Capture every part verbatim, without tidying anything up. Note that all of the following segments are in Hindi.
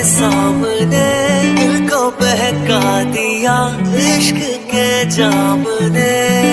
सामने दिल को बहका दिया इश्क के जाम ने।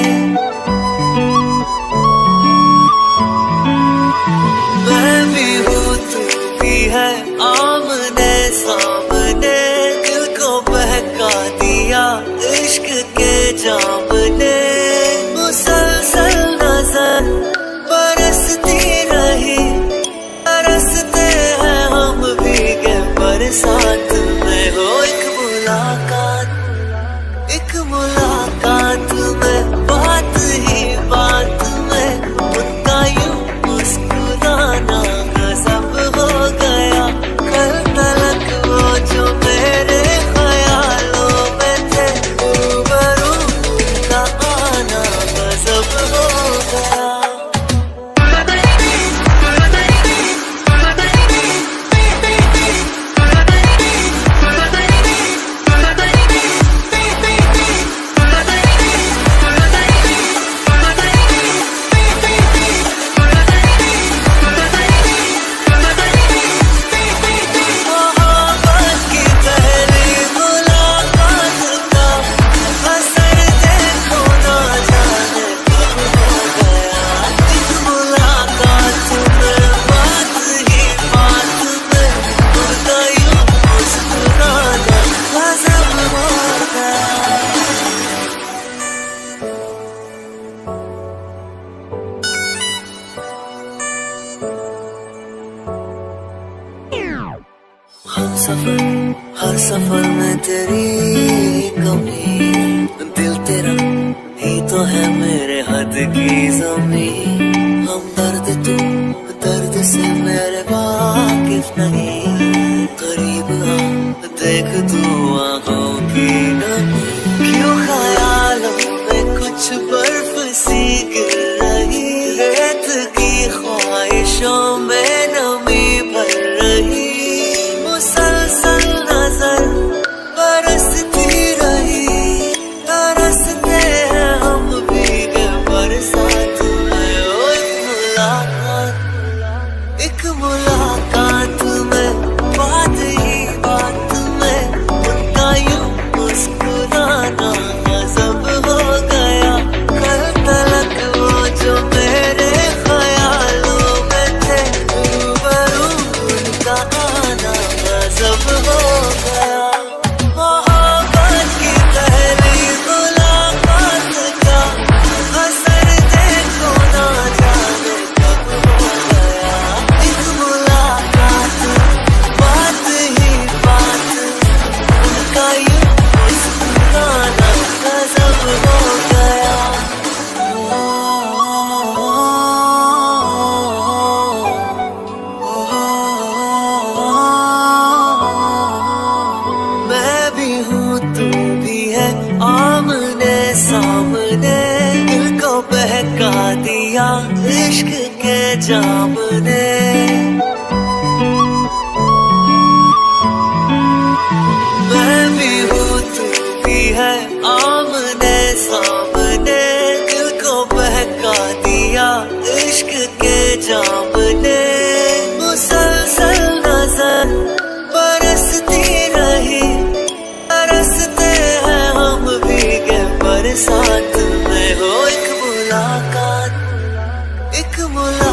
मैं भी हूँ तू भी है आमने सामने दिल को बहका दिया इश्क के जाम ने। मुसलसल नजर बरसती रही बरसते हैं हम भीगे बरसात में। हो एक मुलाकात एक मुलाकात में बात ही बात में उनका यूं मुस्कुराना गजब हो गया। कल तलक वो जो मेरे ख्यालों में थे रूबरू उनका आना गजब हो गया। हम सफर हर सफर में तेरी कमी दिल तेरा ही तो है मेरे हद की ज़मीन। हम दर्द तू दर्द से मेरे वाकिफ नहीं करीब आ देख तू आँखों की नमी। क्यों ख्यालों में कुछ बर्फ सी गिर रही रेत की ख्वाहिशों में नमी भर रही। मुसलसल नजर बरसती रही तरसते हैं हम भीगे बरसात में। ओ एक मुलाकात एक मुलाकात में बात ही बात में उनका यूं मुस्कुराना गजब हो गया। कल तलक वो जो मेरे ख्यालों में थे रूबरू उनका आना गजब हो गया। मोहब्बत की पहली मुलाकात का असर देखो ना जाने कब हो गया। एक मुलाकात बात ही बात उनका यूं मुस्कुराना गजब हो गया। मैं भी हूँ तू भी है आमने सामने दिल को बहका दिया इश्क के जाम ने। मैं भी हूँ तू भी है आमने सामने दिल को बहका दिया इश्क के जाम ने। मुसलसल नजर बरसती रही बरसते हैं हम भीगे बरसात में। हो एक मुलाकात एक मुलाकात